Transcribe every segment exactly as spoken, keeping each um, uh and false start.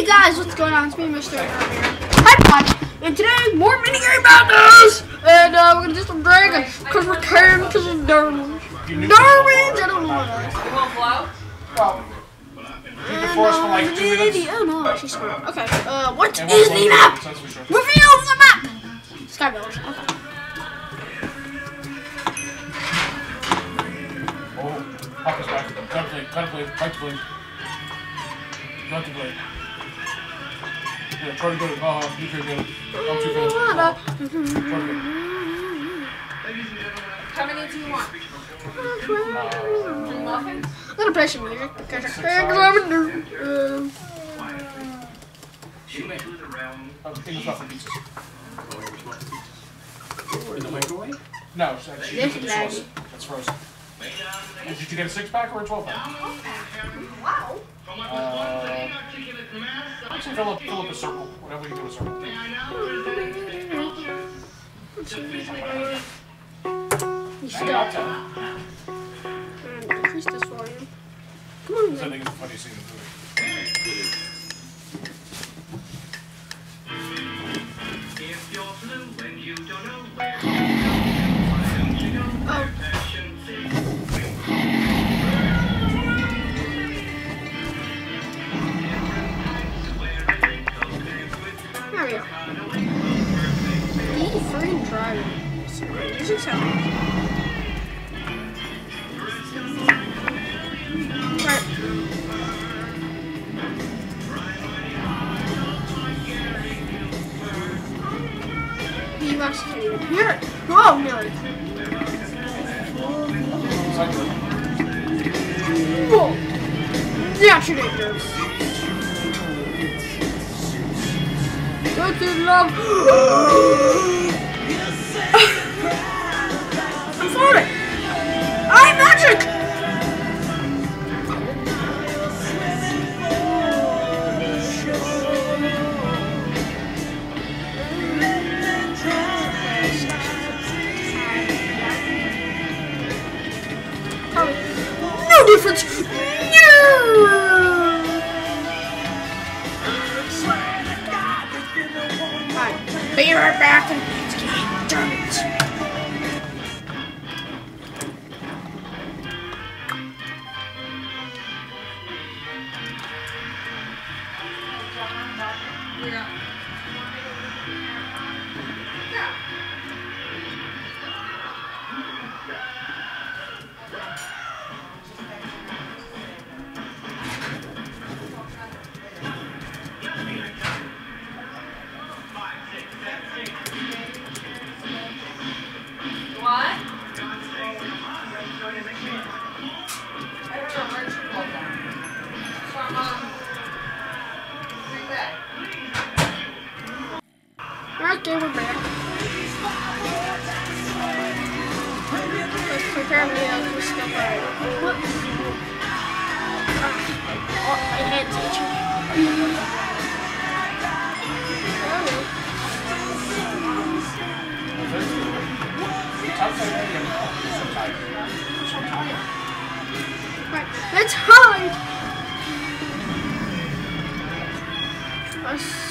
Hey guys, what's going on? It's me, Mister here. Hi, Pod. And today, more minigame madness! And uh, we're gonna do some dragons, because we're caring because of Darwin. Darwin! I don't know what else. You want blow? Well, keep the forest for like two minutes. Oh no, she's smart. Okay, uh, what is the map? Reveal the map! Sky Village, okay. Oh, Hawk is back. Cut blade, cut blade, cut blade. Cut the blade. Yeah, try to go to, uh, you can go. I'm too fast. Try to go. How many do you want? Uh, Three muffins? I'm gonna play some music because I can't go over there. Um, uh, things off the pizzas. In the microwave? No, it's actually This it's is frozen. baggy. It's frozen. Did you get a six pack or a twelve pack? Wow. Uh, actually, fill up, fill up a circle. Whatever you do, a circle. You Hang out, still Tom. and increase this volume. Come on, Because I man. think it's the funniest thing in the movie. If you're blue and you don't know where to go, why don't you go where passion There we go. Be freaking driving. Music sound. Right. You actually can't even hear it. Oh no. Whoa. Yeah, she did nerves. What's in love? I'm floating. I'm magic. No difference. No. Be right back and damn it. Okay, we're back. Let's prepare me out for stuff. Whoops. Oh, my head's itching. Right, let's hide! Us.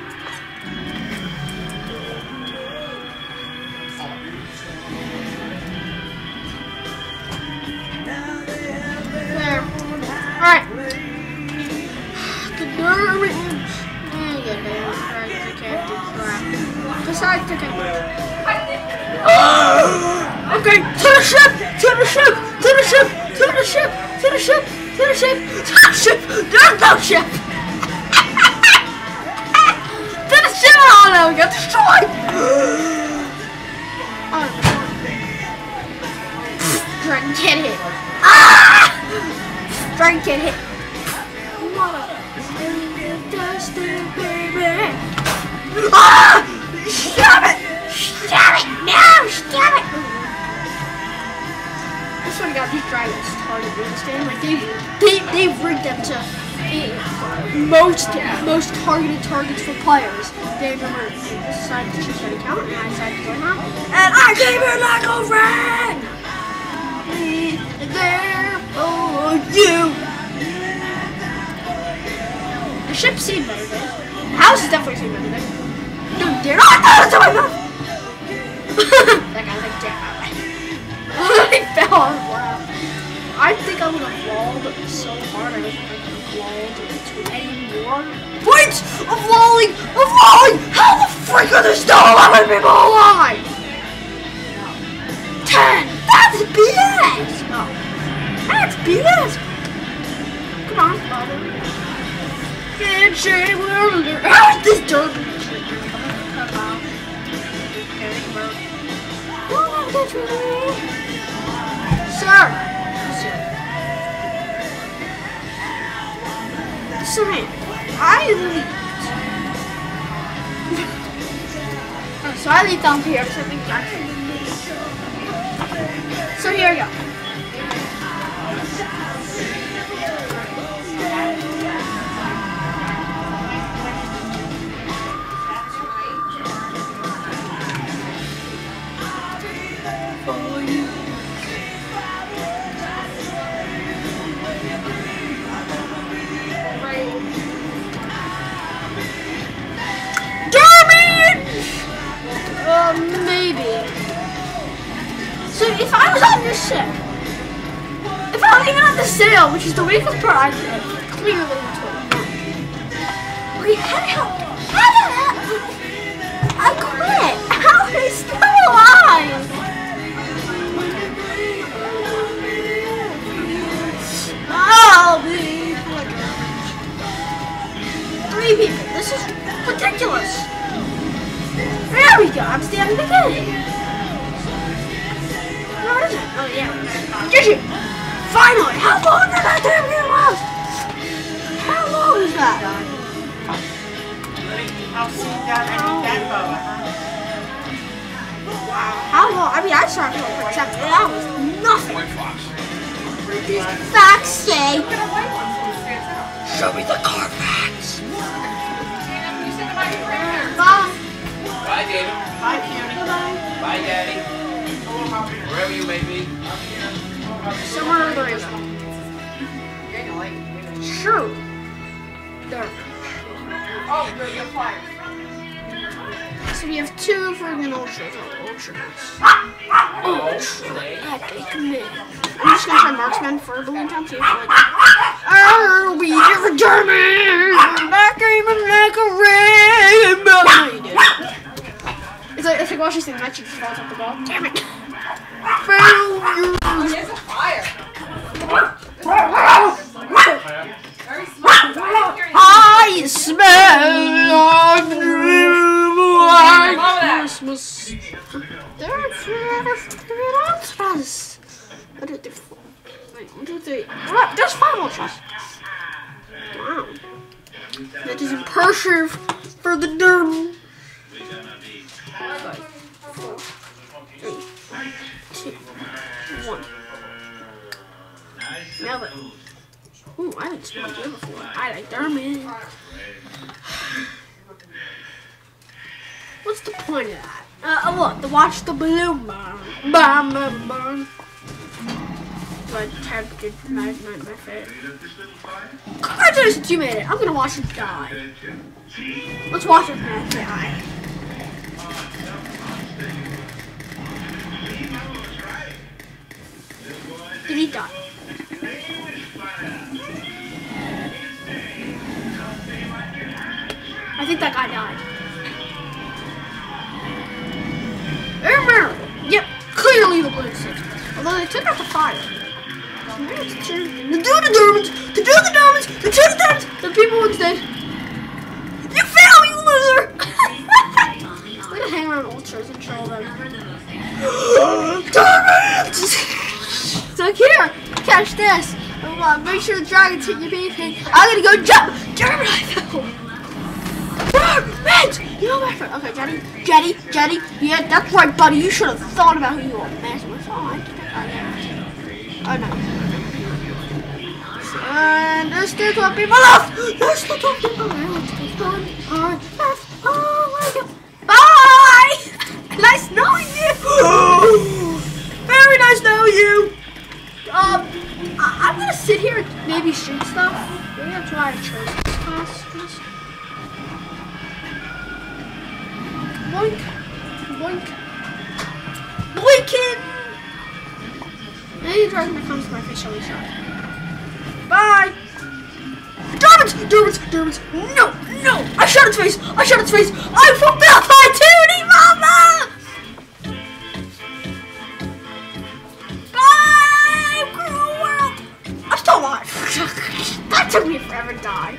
There. Alright. The Dermans. Oh, yeah, man. Alright, I can't do crap. Besides, I can. Oh! Okay, to the ship! To the ship! To the ship! To the ship! To the ship! To the ship! To the ship! There's no ship! To the ship! Oh no, we got destroyed! Oh. Dragon can't hit. Ah! Dragon can't hit. What a dusty baby! Ah! Stop it! Stop it! No! Stop it! I swear to God, these dragons target, you understand? Like, they've, they, they've rigged them to be most, most targeted targets for players. They remember, I decided to choose an account, and I decided to join them, and I came in like a friend! Be there for you! ship's seen better days. House has definitely seen better days. Dude, dear. Oh, that's my mouth! That guy's like, damn. He fell on the ground. I think I'm gonna fall so hard I don't think I'm gonna fall anymore. Points of lolling! Of lolling! How the frick are there still eleven people alive? ten! That's B S! Oh. That's B S! Come on, father. Can't shame wonder. How is this dirt? Come on. Oh, that's really. Sir! Sir. Sorry, I leaked. Oh, so I leaked down here because I think Jackson did. So here we go. Uh, maybe. So if I was on this ship, if I was even on the sail, which is the weakest part I did, clearly it's Wait, how the hell? How the hell? I quit. How are they still alive? Oh, three people. This is ridiculous. There we go, I'm standing again. Where is it? Oh yeah. Did you? Finally! How long did that damn game last? How long is that? Wow. How long? I mean, I started for like seven. That was nothing. What these facts say? Show me the Carfax. Bye. Bye, David. Bye, Cutie. Bye. Bye, Daddy. Wherever you may be. Somewhere there is one. True. There. Oh, you're your fire. So we have two friggin' ultras. Oh, ultras. Ultra epic man. I'm just gonna try marksman for a balloon time. See if like. Oh, we never German. Back even like a rainbow. No, you did. It's like it's like watching thing. That just falls off the ball. Damn it. Failure. Oh, there's a fire. Very small. I smell like Christmas. There are three ultras. What are there? Wait, one, two, three. What? There's five ultras. Wow. That is impressive for the derm. Five, four, three, two, one. Now that. Ooh, I haven't smelled here before. I like Dermot. What's the point of that? Uh, oh, look, to watch the balloon bomb. Bomb, bomb, bomb. So I tapped it, my, my, my face. Congratulations, you made it. I'm gonna watch it die. Let's watch this man die. Did he die? I think that guy died. Remember? Yep, clearly the blue six. Although they took out the fire. To do the diamonds, to do the diamonds, to do the diamonds, the people instead. You fail, you loser! I'm gonna hang around ultras and troll them. Diamonds! So here, catch this. Uh, make sure the dragons hit your baby thing. I'm gonna go jump! Diamond, I fell! Mitch! You know my friend. Okay, Jetty, Jetty, Jetty. Yeah, that's right, buddy. You should have thought about who you were messing with. Oh, I did that. Oh, no. And there's still two people left! There's still two people left. One heart left. Oh, my God. Bye! Nice knowing you! Very nice knowing you! Um, I I'm gonna sit here and maybe shoot stuff. Maybe that's why I chose this class. Boink. Boink. Boinkin! And he tries to come to my face, really sorry. Bye! Dermot! Dermot! Dermot! No! No! I shot its face! I shot its face! I fulfilled my duty, mama! Bye! Cruel world! I'm still alive! That took me forever to die.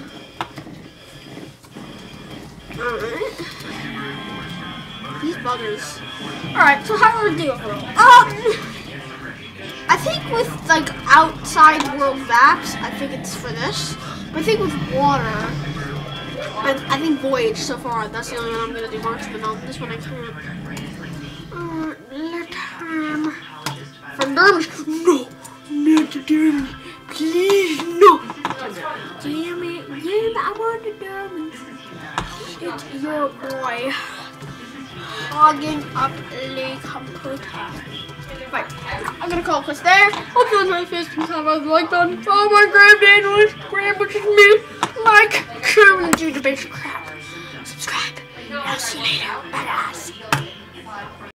Alright. These buggers. Alright, so how do we do overall? Um... I think with like outside world maps, I think it's for this. But I think with water, I, I think Voyage so far, that's the only one I'm gonna do marksman on. This one I can't. Uh, let him. From Dermot. No, not the Dermot. Please, no. Damn it, damn it, I want the Dermot. It's your boy. Logging up the computer. Right, I'm gonna call this there. Hope you enjoyed this. Please have a like button. Follow my granddad, grand, which is me. Like, share, and do the basic crap. Subscribe. I'll see you later. Bye, guys.